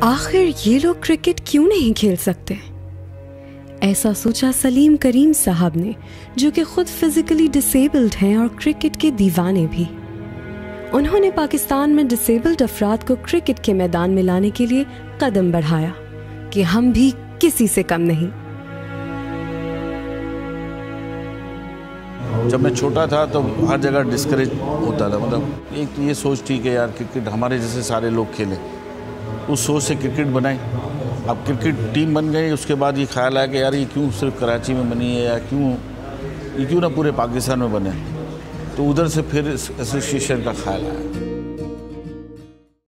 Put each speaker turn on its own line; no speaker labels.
आखिर ये लोग क्रिकेट क्यों नहीं खेल सकते? ऐसा सोचा सलीम करीम साहब ने, जो कि खुद फिजिकली डिसेबल्ड हैं और क्रिकेट के दीवाने भी। उन्होंने पाकिस्तान में डिसेबल्ड अफराद को क्रिकेट के मैदान में लाने के लिए कदम बढ़ाया कि हम भी किसी से कम नहीं।
जब मैं छोटा था तो हर जगह डिस्करेज होता था, मतलब एक तो ये सोच थी कि यार क्रिकेट हमारे जैसे सारे लोग खेलें, उस सोच से क्रिकेट बनाई। अब क्रिकेट टीम बन गई, उसके बाद ये ख्याल आया कि यार ये क्यों सिर्फ कराची में बनी है या क्यों ना पूरे पाकिस्तान में बने, तो उधर से फिर एसोसिएशन का ख्याल आया।